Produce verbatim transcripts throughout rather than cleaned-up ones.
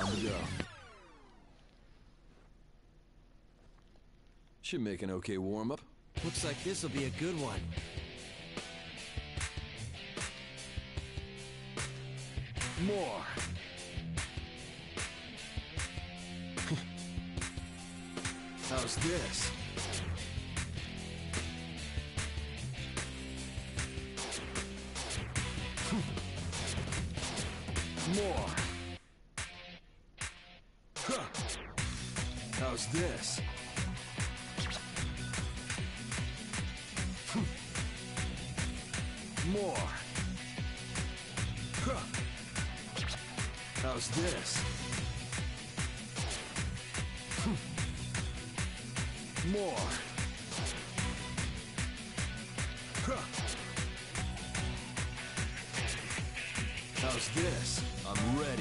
Time to go. Should make an okay warm-up. Looks like this'll be a good one. More. How's this? More. Huh. How's this? More. Huh. How's this? More. Huh. How's this? I'm ready.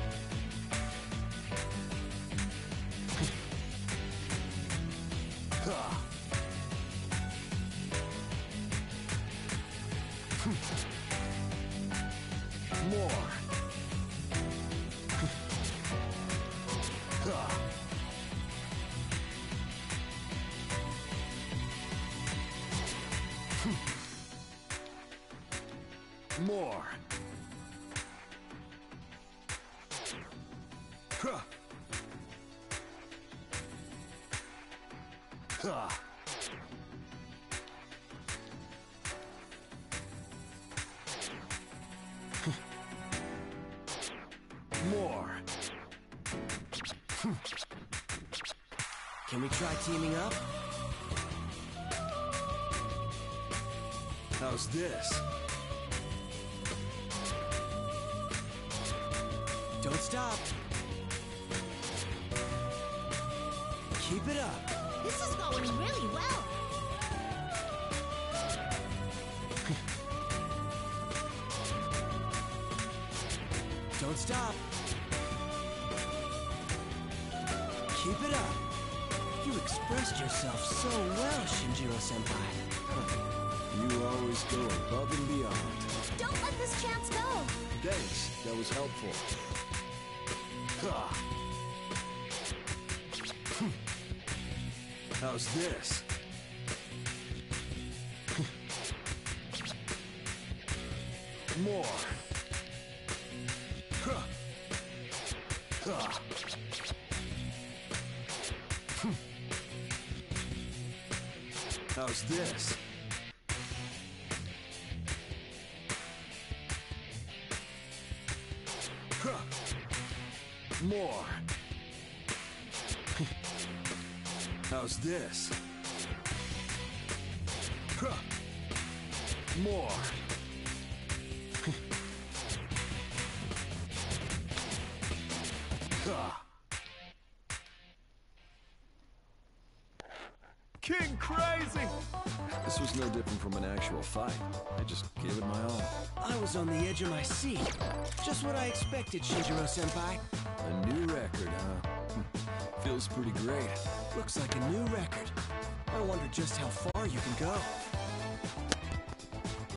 Huh. More. Huh. More. Huh. Huh. More. Can we try teaming up? How's this? Don't stop. Keep it up. This is going really well. Don't stop. Keep it up. You expressed yourself so well, Shinjiro-senpai. You always go above and beyond. Don't let this chance go. Thanks, that was helpful. Ha. How's this? More. Huh. Huh. How's this? Huh. More. How's this? Huh. More. Huh. King Crazy! This was no different from an actual fight. I just gave it my all. I was on the edge of my seat. Just what I expected, Shinjiro-senpai. A new record, huh? Feels pretty great. Looks like a new record. I wonder just how far you can go.